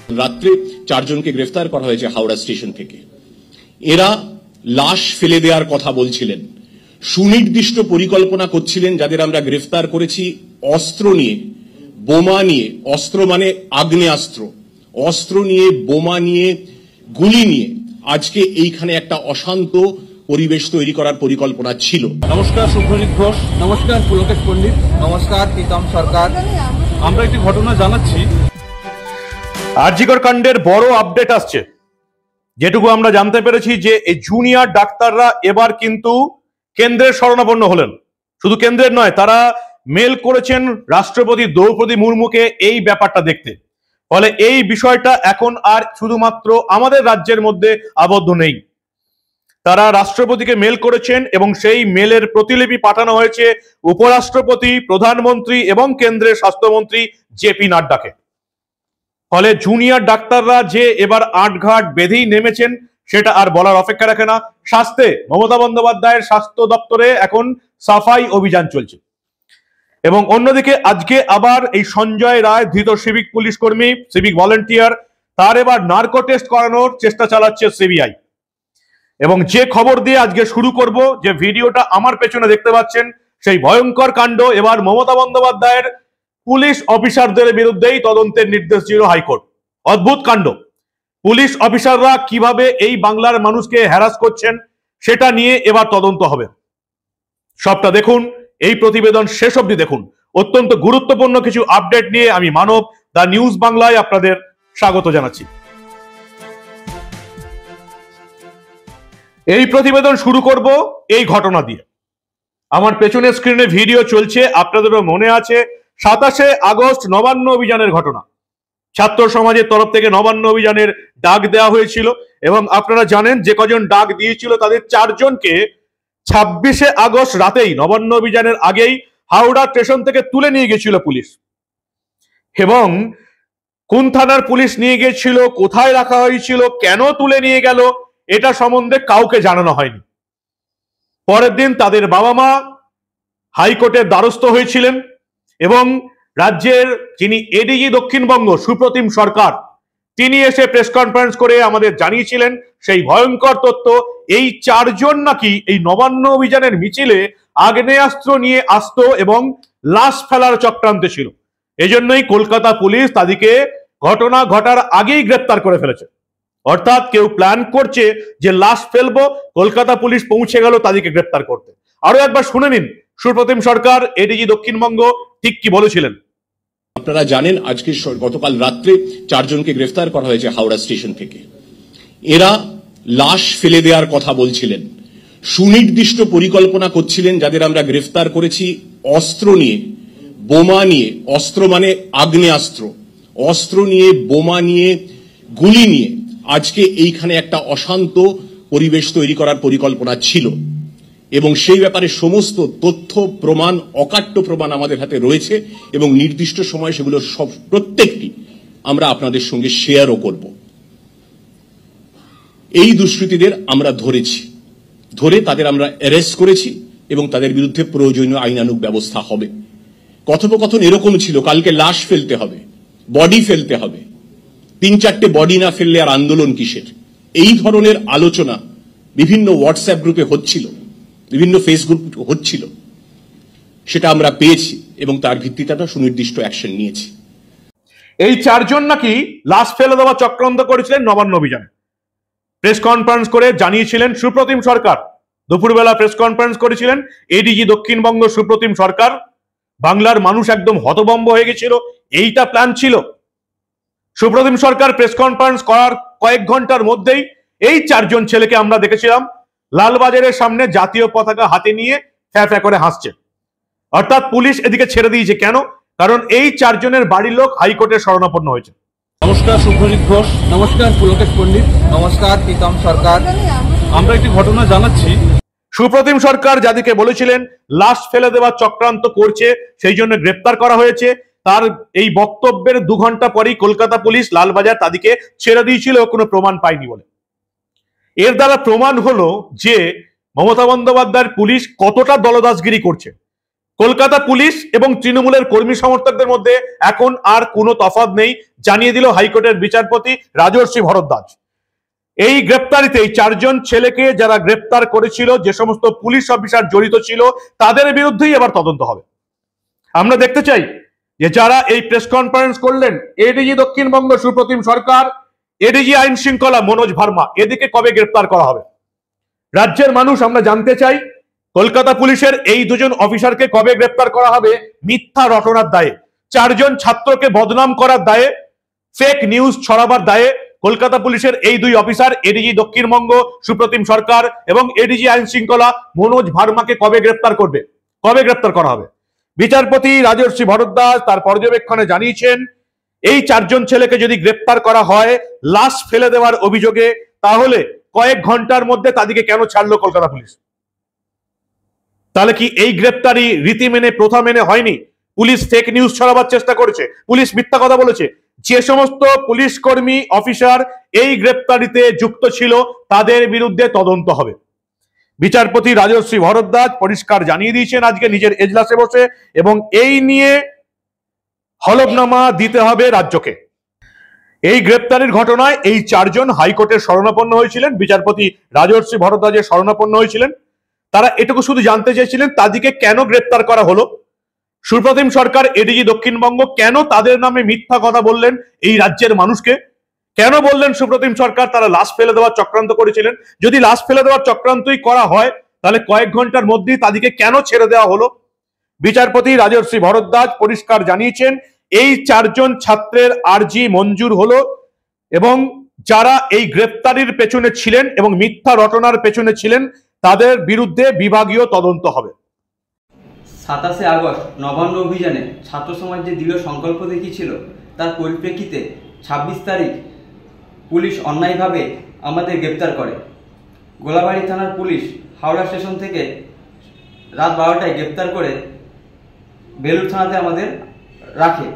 রাত্রে 4 জনকে গ্রেফতার করা হয়েছে হাওড়া স্টেশন থেকে। এরা লাশ ফেলে দেওয়ার কথা বলছিলেন, সুনির্দিষ্ট পরিকল্পনা করছিলেন। যাদের আমরা গ্রেফতার করেছি অস্ত্র নিয়ে, বোমা নিয়ে, অস্ত্র মানে আগ্নেয়াস্ত্র, অস্ত্র নিয়ে, বোমা নিয়ে, গুলি নিয়ে আজকে এইখানে একটা অশান্ত পরিবেশ তৈরি করার পরিকল্পনা ছিল। নমস্কার, শুভ্রজিৎ ঘোষ। নমস্কার, পুলকেশ পণ্ডিত। নমস্কার, প্রীতম সরকার। আমরা একটি ঘটনা জানাচ্ছি। আরজিকর কাণ্ডের বড় আপডেট আসছে। যেটুকু আমরা জানতে পেরেছি যে এই জুনিয়র ডাক্তাররা এবার কিন্তু কেন্দ্রের শরণাপন্ন হলেন। শুধু কেন্দ্রের নয়, তারা মেল করেছেন রাষ্ট্রপতি দ্রৌপদী মুর্মুকে এই ব্যাপারটা দেখতে। ফলে এই বিষয়টা এখন আর শুধুমাত্র আমাদের রাজ্যের মধ্যে আবদ্ধ নেই। তারা রাষ্ট্রপতিকে মেল করেছেন এবং সেই মেলের প্রতিলিপি পাঠানো হয়েছে উপরাষ্ট্রপতি, প্রধানমন্ত্রী এবং কেন্দ্রের স্বাস্থ্যমন্ত্রী জেপি নাড্ডাকে। ফলে জুনিয়র ডাক্তাররা যে এবার আটঘাট বেঁধেই নেমেছেন সেটা আর বলার অপেক্ষা রাখে না। স্বাস্থ্যে মমতা বন্দ্যোপাধ্যায়ের স্বাস্থ্য দপ্তরে এখন সাফাই অভিযান চলছে। এবং অন্যদিকে আজকে আবার এই সঞ্জয় রায়, ধৃত সিভিক পুলিশ কর্মী, সিভিক ভলেন্টিয়ার, তার এবার নার্কো টেস্ট করানোর চেষ্টা চালাচ্ছে সিবিআই। এবং যে খবর দিয়ে আজকে শুরু করব, যে ভিডিওটা আমার পেছনে দেখতে পাচ্ছেন, সেই ভয়ঙ্কর কাণ্ড এবার মমতা বন্দ্যোপাধ্যায়ের পুলিশ অফিসারদের বিরুদ্ধেই তদন্তের নির্দেশ দিল হাইকোর্ট। অদ্ভুত কাণ্ড। পুলিশ অফিসাররা কিভাবে এই বাংলার মানুষকে হ্যারাস করছেন সেটা নিয়ে এবার তদন্ত হবে। সবটা দেখুন, এই প্রতিবেদন শেষ অবধি দেখুন। অত্যন্ত গুরুত্বপূর্ণ কিছু আপডেট নিয়ে আমি মানব, দ্য নিউজ বাংলায় আপনাদের স্বাগত জানাচ্ছি। এই প্রতিবেদন শুরু করব এই ঘটনা দিয়ে। আমার পেছনের স্ক্রিনে ভিডিও চলছে, আপনাদেরও মনে আছে 27শে আগস্ট নবান্ন অভিযানের ঘটনা। ছাত্র সমাজের তরফ থেকে নবান্ন অভিযানের ডাক দেওয়া হয়েছিল এবং আপনারা জানেন যে কজন ডাক দিয়েছিল তাদের 4 জনকে 26শে আগস্ট রাতেই, নবান্ন অভিযানের আগেই হাওড়া স্টেশন থেকে তুলে নিয়ে গেছিল পুলিশ। এবং কোন থানার পুলিশ নিয়ে গেছিল, কোথায় রাখা হয়েছিল, কেন তুলে নিয়ে গেল, এটা সম্বন্ধে কাউকে জানানো হয়নি। পরের দিন তাদের বাবা মা হাইকোর্টের দ্বারস্থ হয়েছিলেন এবং রাজ্যের যিনি এডিজি দক্ষিণবঙ্গ সুপ্রতিম সরকার, তিনি এসে প্রেস কনফারেন্স করে আমাদের জানিয়েছিলেন সেই ভয়ঙ্কর তথ্য, এই 4 জন নাকি এই নবান্ন অভিযানের মিছিলে আগ্নেয়াস্ত্র নিয়ে আসতো এবং লাশ ফেলার চক্রান্তে ছিল। এজন্যই কলকাতা পুলিশ তাদেরকে ঘটনা ঘটার আগেই গ্রেপ্তার করে ফেলেছে। অর্থাৎ কেউ প্ল্যান করছে যে লাশ ফেলবো, কলকাতা পুলিশ পৌঁছে গেল তাদেরকে গ্রেপ্তার করতে। আরো একবার শুনে নিন সুপ্রতিম সরকার, এডিজি দক্ষিণবঙ্গ ঠিক কি বলেছিলেন। আপনারা জানেন আজকে গতকাল রাত্রে 4 জনকে গ্রেফতার করা হয়েছে হাওড়া স্টেশন থেকে। এরা লাশ ফেলে দেওয়ার কথা বলছিলেন, সুনির্দিষ্ট পরিকল্পনা করছিলেন। যাদের আমরা গ্রেফতার করেছি অস্ত্র নিয়ে, বোমা নিয়ে, অস্ত্র মানে আগ্নেয়াস্ত্র, অস্ত্র নিয়ে, বোমা নিয়ে, গুলি নিয়ে আজকে এইখানে একটা অশান্ত পরিবেশ তৈরি করার পরিকল্পনা ছিল। এবং সেই ব্যাপারে সমস্ত তথ্য প্রমাণ, অকাট্য প্রমাণ আমাদের হাতে রয়েছে এবং নির্দিষ্ট সময় সেগুলো সব প্রত্যেকটি আমরা আপনাদের সঙ্গে শেয়ারও করব। এই দুষ্কৃতীদের আমরা ধরে তাদের আমরা অ্যারেস্ট করেছি এবং তাদের বিরুদ্ধে প্রয়োজনীয় আইনানুগ ব্যবস্থা হবে। কথোপকথন এরকম ছিল, কালকে লাশ ফেলতে হবে, বডি ফেলতে হবে, 3-4টে বডি না ফেললে আর আন্দোলন কিসের, এই ধরনের আলোচনা বিভিন্ন হোয়াটসঅ্যাপ গ্রুপে হচ্ছিল, বিভিন্ন ফেসবুক হচ্ছিল। সেটা আমরা পেয়েছি এবং তার ভিত্তিতে একটা সুনির্দিষ্ট অ্যাকশন নিয়েছি। এই 4 জন নাকি লাশ ফেলে দেওয়া চক্রান্ত করেছিলেন নবান্ন অভিযানে। প্রেস কনফারেন্স করে জানিয়েছিলেন সুপ্রতিম সরকার। দুপুরবেলা প্রেস কনফারেন্স করেছিলেন এডিজি দক্ষিণবঙ্গ সুপ্রতিম সরকার। বাংলার মানুষ একদম হতভম্ব হয়ে গেছিল, এইটা প্ল্যান ছিল। সুপ্রতিম সরকার প্রেস কনফারেন্স করার কয়েক ঘন্টার মধ্যেই এই 4 জন ছেলেকে আমরা দেখেছিলাম লালবাজারের সামনে জাতীয় পতাকা হাতে নিয়ে ফ্যাঁ ফ্যাঁ করে হাসছে। অর্থাৎ পুলিশ এদিকে ছেড়ে দিয়েছে। কেন? কারণ এই 4 জনের বাড়ির লোক হাইকোর্টের শরণাপন্ন হয়েছে। নমস্কার, শুভ্রজিৎ ঘোষ। নমস্কার, পুলকেশ পণ্ডিত। নমস্কার, প্রীতম সরকার। আমরা একটি ঘটনা জানাচ্ছি। সুপ্রতিম সরকার যাদেরকে বলেছিলেন লাশ ফেলে দেওয়ার চক্রান্ত করছে, সেই জন্য গ্রেপ্তার করা হয়েছে, তার এই বক্তব্যের 2 ঘন্টা পরেই কলকাতা পুলিশ লালবাজার তাদেরকে ছেড়ে দিয়েছিল কোনো প্রমাণ পায়নি বলে। এর দ্বারা প্রমাণ হলো যে মমতা বন্দ্যোপাধ্যায়ের পুলিশ কতটা দলদাসগিরি করছে। কলকাতা পুলিশ এবং তৃণমূলের কর্মী সমর্থকদের মধ্যে এখন আর কোনো তফাৎ নেই, জানিয়ে দিল হাইকোর্টের বিচারপতি রাজর্ষি ভরদ্বাজ। এই গ্রেপ্তারিতে এই 4 জন ছেলেকে যারা গ্রেপ্তার করেছিল, যে সমস্ত পুলিশ অফিসার জড়িত ছিল, তাদের বিরুদ্ধেই এবার তদন্ত হবে। আমরা দেখতে চাই যে যারা এই প্রেস কনফারেন্স করলেন, এডিজি দক্ষিণবঙ্গ সুপ্রতিম সরকার, এডিজি আইন শৃঙ্খলা মনোজ ভার্মা, এদিকে কবে গ্রেপ্তার করা হবে? রাজ্যের মানুষ আমরা জানতে চাই কলকাতা পুলিশের এই 2 জন অফিসারকে কবে গ্রেপ্তার করা হবে মিথ্যা রটনার দায়ে, 4 জন ছাত্রকে বদনাম করার দায়ে, ফেক নিউজ ছড়াবার দায়ে কলকাতা পুলিশের এই 2 অফিসার, এডিজি দক্ষিণবঙ্গ সুপ্রতিম সরকার এবং এডিজি আইন শৃঙ্খলা মনোজ ভার্মাকে কবে গ্রেপ্তার করবে, কবে গ্রেপ্তার করা হবে? বিচারপতি রাজর্ষি ভরদ্বাজ তার পর্যবেক্ষণে জানিয়েছেন এই 4 জন ছেলেকে যদি গ্রেপ্তার করা হয় লাশ ফেলে দেওয়ার অভিযোগে, তাহলে কয়েক ঘন্টার মধ্যে তাদেরকে কেন ছাড়লো কলকাতা পুলিশ? তাহলে কি এই গ্রেপ্তারি রীতি মেনে, প্রথা মেনে হয়নি? পুলিশ ফেক নিউজ ছড়াবার চেষ্টা করেছে, পুলিশ মিথ্যা কথা বলেছে। যে সমস্ত পুলিশ কর্মী অফিসার এই গ্রেপ্তারিতে যুক্ত ছিল তাদের বিরুদ্ধে তদন্ত হবে। বিচারপতি রাজর্ষি ভরদ্বাজ পরিষ্কার জানিয়ে দিয়েছেন আজকে নিজের এজলাসে বসে, এবং এই নিয়ে হলফনামা দিতে হবে রাজ্যকে। এই গ্রেপ্তারির ঘটনায় এই 4 জন হাইকোর্টের শরণাপন্ন হয়েছিলেন, বিচারপতি রাজর্ষি ভরদ্বাজের শরণাপন্ন হয়েছিলেন। তারা এটুকু শুধু জানতে চেয়েছিলেন তাদেরকে কেন গ্রেপ্তার করা হলো, সুপ্রতিম সরকার এডিজি দক্ষিণবঙ্গ কেন তাদের নামে মিথ্যা কথা বললেন এই রাজ্যের মানুষকে, কেন বললেন সুপ্রতিম সরকার তারা লাশ ফেলে দেওয়ার চক্রান্ত করেছিলেন? যদি লাশ ফেলে দেওয়ার চক্রান্তই করা হয় তাহলে কয়েক ঘন্টার মধ্যেই তাদেরকে কেন ছেড়ে দেওয়া হলো? বিচারপতি রাজর্ষি ভরদ্বাজ পরিষ্কার জানিয়েছেন এই 4 জন ছাত্রের আর্জি মঞ্জুর হলো, এবং যারা এই গ্রেপ্তারির পেছনে ছিলেন এবং মিথ্যা রটনার পেছনে ছিলেন তাদের বিরুদ্ধে বিভাগীয় তদন্ত হবে। 27শে আগস্ট নবান্ন অভিযানে ছাত্র সমাজ যে দৃঢ় সংকল্প দেখিয়েছিল তার পরিপ্রেক্ষিতে 26 তারিখ পুলিশ অন্যায়ভাবে আমাদের গ্রেপ্তার করে। গোলাবাড়ি থানার পুলিশ হাওড়া স্টেশন থেকে রাত 12টায় গ্রেপ্তার করে বেলুড় থানাতে আমাদের রাখে।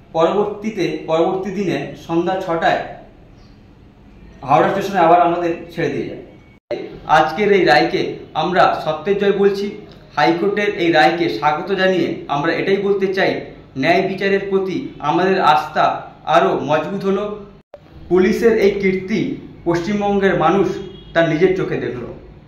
পরবর্তী দিনে সন্ধ্যা 6টায় হাওড়া স্টেশনে আবার আমাদের ছেড়ে দিয়ে যায়। আজকের এই রায়কে আমরা সত্যের জয় বলছি। হাইকোর্টের এই রায়কে স্বাগত জানিয়ে আমরা এটাই বলতে চাই, ন্যায় বিচারের প্রতি আমাদের আস্থা আরও মজবুত হলো। পুলিশের এই কীর্তি পশ্চিমবঙ্গের মানুষ তার নিজের চোখে দেখল।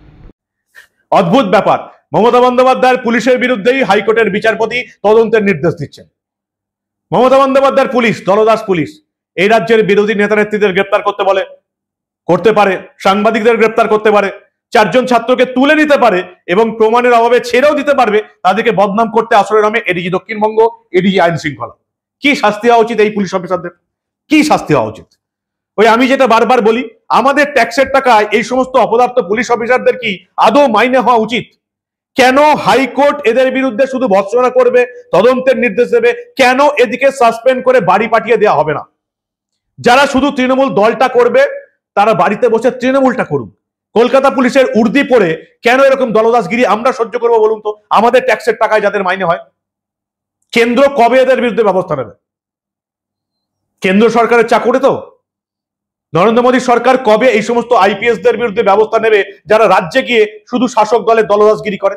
অদ্ভুত ব্যাপার, মমতা বন্দ্যোপাধ্যায়ের পুলিশের বিরুদ্ধেই হাইকোর্টের বিচারপতি তদন্তের নির্দেশ দিচ্ছেন। মমতা বন্দ্যোপাধ্যায়ের পুলিশ, দলদাস পুলিশ, এই রাজ্যের বিরোধী নেতা নেত্রীদের গ্রেপ্তার করতে পারে, সাংবাদিকদের গ্রেপ্তার করতে পারে, 4 জন ছাত্রকে তুলে নিতে পারে এবং প্রমাণের অভাবে ছেড়েও দিতে পারবে, তাদেরকে বদনাম করতে আসরে নামে এডিজি দক্ষিণবঙ্গ, এডিজি আইন শৃঙ্খলা। কি শাস্তি হওয়া উচিত এই পুলিশ অফিসারদের? কি শাস্তি হওয়া উচিত? ওই আমি যেটা বারবার বলি, আমাদের ট্যাক্সের টাকায় এই সমস্ত অপদার্থ পুলিশ অফিসারদের কি আদৌ মাইনে হওয়া উচিত? কেন হাইকোর্ট এদের বিরুদ্ধে শুধু ভর্ৎসনা করবে, তদন্তের নির্দেশ দেবে? কেন এদিকে সাসপেন্ড করে বাড়ি পাঠিয়ে দেওয়া হবে না? যারা শুধু তৃণমূল দলটা করবে তারা বাড়িতে বসে তৃণমূলটা করুক। কলকাতা পুলিশের উর্দি পরে কেন এরকম দলদাসগিরি আমরা সহ্য করবো বলুন তো? আমাদের ট্যাক্সের টাকায় যাদের মাইনে হয়। কেন্দ্র কবে এদের বিরুদ্ধে ব্যবস্থা নেবে? কেন্দ্র সরকারের চাকরি তো। নরেন্দ্র মোদী সরকার কবে এই সমস্ত আইপিএস দের বিরুদ্ধে ব্যবস্থা নেবে যারা রাজ্যে গিয়ে শুধু শাসক দলের দলদাসগিরি করে?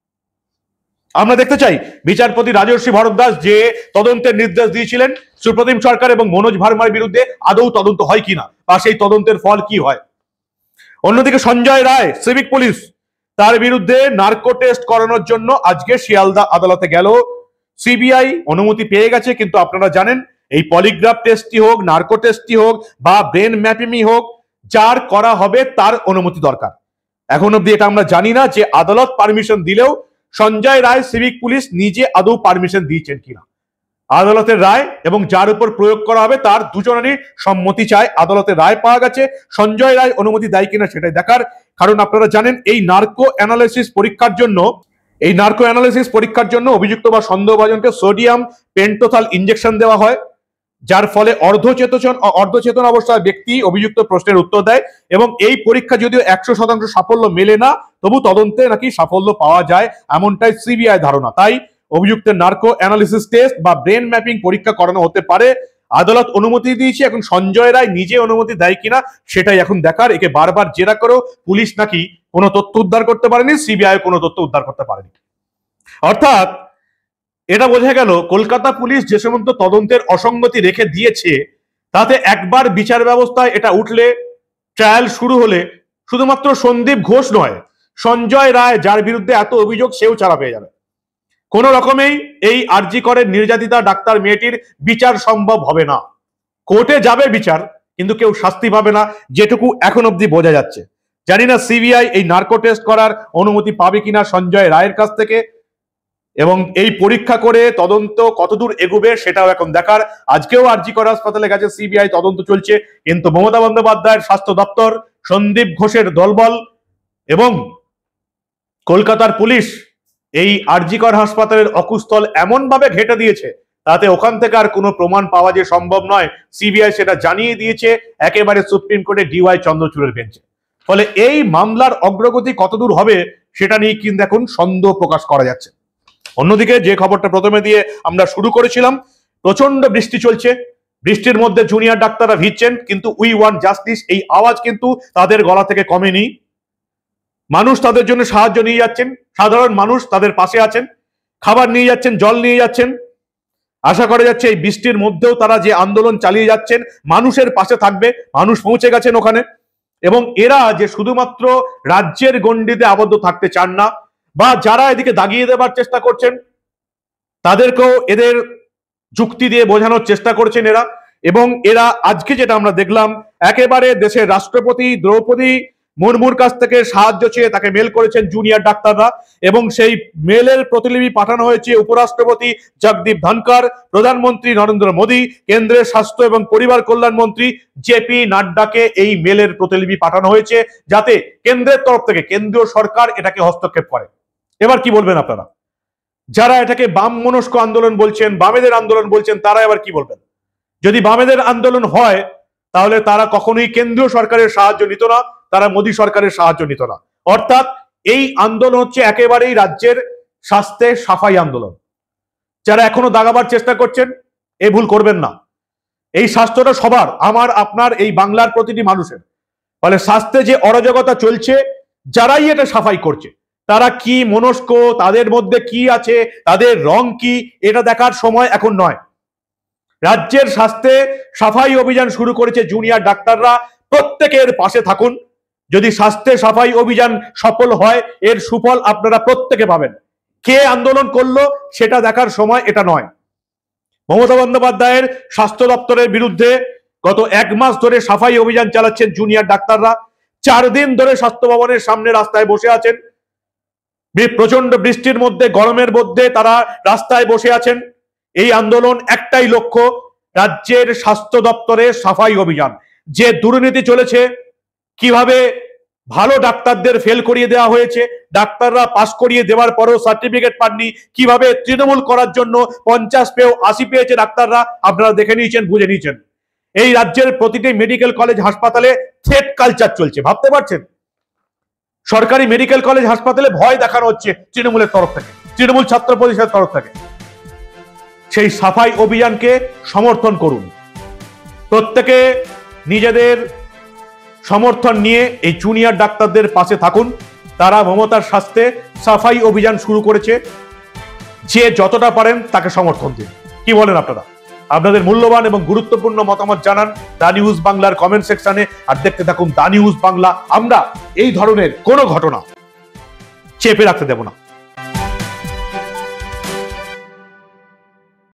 আমরা দেখতে চাই বিচারপতি রাজর্ষি ভরদ্বাজ যে তদন্তের নির্দেশ দিয়েছিলেন সুপ্রতিম সরকার এবং মনোজ ভার্মার বিরুদ্ধে আদৌ তদন্ত হয় কিনা, বা সেই তদন্তের ফল কি হয়। অন্যদিকে সঞ্জয় রায়, সিভিক পুলিশ, তার বিরুদ্ধে নার্কো টেস্ট করানোর জন্য আজকে শিয়ালদা আদালতে গেল। সিবিআই অনুমতি পেয়ে গেছে, কিন্তু আপনারা জানেন এই পলিগ্রাফ টেস্টটি হোক, নার্কো টেস্টটি হোক বা ব্রেন ম্যাপিংই হোক, যার করা হবে তার অনুমতি দরকার। এখন অব্দি এটা আমরা জানি না যে আদালত পারমিশন দিলেও সঞ্জয় রায় সিভিক পুলিশ নিজে আদৌ পারমিশন দিয়েছেন কিনা। আদালতের রায় এবং যার উপর প্রয়োগ করা হবে তার দুজনেরই সম্মতি চায়। আদালতের রায় পাওয়া গেছে, সঞ্জয় রায় অনুমতি দেয় কিনা সেটাই দেখার। কারণ আপনারা জানেন এই নার্কো অ্যানালিসিস পরীক্ষার জন্য অভিযুক্ত বা সন্দেহভাজনকে সোডিয়াম পেন্টোথাল ইনজেকশন দেওয়া হয়, যার ফলে অর্ধচেতন অবস্থায় ব্যক্তি অভিযুক্ত প্রশ্নের উত্তর দেয়। এবং এই পরীক্ষা যদিও 100% সাফল্য মেলে না, তবু তদন্তে নাকি সাফল্য পাওয়া যায়, এমনটাই সিবিআই ধারণা। তাই অভিযুক্তের নার্কো অ্যানালিসিস টেস্ট বা ব্রেন ম্যাপিং পরীক্ষা করানো হতে পারে। আদালত অনুমতি দিয়েছে, এখন সঞ্জয় রায় নিজে অনুমতি দেয় কিনা সেটাই এখন দেখার। একে বারবার জেরা করেও পুলিশ নাকি কোনো তথ্য উদ্ধার করতে পারেনি, সিবিআই কোনো তথ্য উদ্ধার করতে পারেনি। অর্থাৎ এটা বোঝা গেল কলকাতা পুলিশ যে সমস্ত তদন্তের অসঙ্গতি রেখে দিয়েছে তাতে একবার বিচার ব্যবস্থায় এটা উঠলে, ট্রায়াল শুরু হলে শুধুমাত্র সন্দীপ ঘোষ নয়, সঞ্জয় রায় যার বিরুদ্ধে এত অভিযোগ সেও ছাড়া পেয়ে যাবে। কোন রকমেই এই আরজি করের নির্যাতিতা ডাক্তার মেয়েটির বিচার সম্ভব হবে না। কোর্টে যাবে বিচার, কিন্তু কেউ শাস্তি পাবে না, যেটুকু এখন অব্দি বোঝা যাচ্ছে। জানি না সিবিআই এই নার্কো টেস্ট করার অনুমতি পাবে কিনা সঞ্জয় রায়ের কাছ থেকে, এবং এই পরীক্ষা করে তদন্ত কতদূর এগোবে সেটাও এখন দেখার। আজকেও আরজি কর হাসপাতালে গেছে সিবিআই, তদন্ত চলছে, কিন্তু মমতা বন্দ্যোপাধ্যায়ের স্বাস্থ্য দপ্তর, সন্দীপ ঘোষের দলবল এবং কলকাতার পুলিশ এই আরজি কর হাসপাতালের অকুস্থল এমন ভাবে ঘেঁটে দিয়েছে তাতে ওখান থেকে আর কোনো প্রমাণ পাওয়া যে সম্ভব নয়, সিবিআই সেটা জানিয়ে দিয়েছে একেবারে সুপ্রিম কোর্টে ডিওয়াই চন্দ্রচূড়ের বেঞ্চে। ফলে এই মামলার অগ্রগতি কতদূর হবে সেটা নিয়ে কিন্তু এখন সন্দেহ প্রকাশ করা যাচ্ছে। অন্যদিকে যে খবরটা প্রথমে দিয়ে আমরা শুরু করেছিলাম, প্রচন্ড বৃষ্টি চলছে, বৃষ্টির মধ্যে জুনিয়র ডাক্তাররা ভিজছেন, কিন্তু উই ওয়ান্ট জাস্টিস এই আওয়াজ কিন্তু তাদের গলা থেকে কমেনি। মানুষ তাদের জন্য সাহায্য নিয়ে যাচ্ছেন, সাধারণ মানুষ তাদের পাশে আছেন, খাবার নিয়ে যাচ্ছেন, জল নিয়ে যাচ্ছেন। আশা করা যাচ্ছে এই বৃষ্টির মধ্যেও তারা যে আন্দোলন চালিয়ে যাচ্ছেন মানুষের পাশে থাকবে, মানুষ পৌঁছে গেছেন ওখানে। এবং এরা যে শুধুমাত্র রাজ্যের গণ্ডিতে আবদ্ধ থাকতে চান না, বা যারা এদিকে দাগিয়ে দেবার চেষ্টা করছেন তাদেরকেও এদের যুক্তি দিয়ে বোঝানোর চেষ্টা করছেন এরা। এবং এরা আজকে যেটা আমরা দেখলাম, একেবারে দেশের রাষ্ট্রপতি দ্রৌপদী মুর্মুর কাছ থেকে সাহায্য চেয়ে তাকে মেল করেছেন জুনিয়র ডাক্তাররা, এবং সেই মেলের প্রতিলিপি পাঠানো হয়েছে উপরাষ্ট্রপতি জগদীপ ধনকর, প্রধানমন্ত্রী নরেন্দ্র মোদী, কেন্দ্রের স্বাস্থ্য এবং পরিবার কল্যাণ মন্ত্রী জেপি নাড্ডাকে এই মেলের প্রতিলিপি পাঠানো হয়েছে, যাতে কেন্দ্রের তরফ থেকে কেন্দ্রীয় সরকার এটাকে হস্তক্ষেপ করে। এবার কি বলবেন আপনারা? যারা এটাকে বাম মনস্ক আন্দোলন বলছেন, বামেদের আন্দোলন বলছেন, তারা এবার কি বলবেন? যদি বামেদের আন্দোলন হয় তাহলে তারা কখনোই কেন্দ্রীয় সরকারের সাহায্য নিত না, তারা মোদী সরকারের সাহায্য নিত না। অর্থাৎ এই আন্দোলন হচ্ছে একেবারেই রাজ্যের স্বাস্থ্যে সাফাই আন্দোলন। যারা এখনো দাগাবার চেষ্টা করছেন এই ভুল করবেন না। এই স্বাস্থ্যটা সবার, আমার আপনার, এই বাংলার প্রতিটি মানুষের। ফলে স্বাস্থ্যে যে অরাজকতা চলছে, যারাই এটা সাফাই করছে তারা কি মনস্ক, তাদের মধ্যে কি আছে, তাদের রং কি, এটা দেখার সময় এখন নয়। রাজ্যের স্বাস্থ্যে সাফাই অভিযান শুরু করেছে জুনিয়র ডাক্তাররা, প্রত্যেকের পাশে থাকুন। যদি স্বাস্থ্যে সাফাই অভিযান সফল হয় এর সুফল আপনারা প্রত্যেকে পাবেন। কে আন্দোলন করলো সেটা দেখার সময় এটা নয়। মমতা বন্দ্যোপাধ্যায়ের স্বাস্থ্য দপ্তরের বিরুদ্ধে গত 1 মাস ধরে সাফাই অভিযান চালাচ্ছেন জুনিয়র ডাক্তাররা। 4 দিন ধরে স্বাস্থ্য ভবনের সামনে রাস্তায় বসে আছেন, প্রচন্ড বৃষ্টির মধ্যে, গরমের মধ্যে তারা রাস্তায় বসে আছেন। এই আন্দোলন একটাই লক্ষ্য, রাজ্যের স্বাস্থ্য দপ্তরের সাফাই অভিযান। যে দুর্নীতি চলেছে, কিভাবে ভালো ডাক্তারদের ফেল করিয়ে দেওয়া হয়েছে, ডাক্তাররা পাস করিয়ে দেওয়ার পরেও সার্টিফিকেট পাননি, কিভাবে তৃণমূল করার জন্য 50 পেয়েও 80 পেয়েছে ডাক্তাররা, আপনারা দেখে নিয়েছেন, বুঝে নিয়েছেন। এই রাজ্যের প্রতিটি মেডিকেল কলেজ হাসপাতালে থ্রেট কালচার চলছে, ভাবতে পারছেন? সরকারি মেডিকেল কলেজ হাসপাতালে ভয় দেখানো হচ্ছে তৃণমূলের তরফ থেকে, তৃণমূল ছাত্র পরিষদের তরফ থেকে। সেই সাফাই অভিযানকে সমর্থন করুন, প্রত্যেকে নিজেদের সমর্থন নিয়ে এই জুনিয়র ডাক্তারদের পাশে থাকুন। তারা মমতার স্বাস্থ্যে সাফাই অভিযান শুরু করেছে, যে যতটা পারেন তাকে সমর্থন দিন। কি বলেন আপনারা? আপনাদের মূল্যবান এবং গুরুত্বপূর্ণ মতামত জানান দা নিউজ বাংলার কমেন্ট সেকশনে। আর দেখতে থাকুন দা নিউজ বাংলা। আমরা এই ধরনের কোনো ঘটনা চেপে রাখতে দেব না।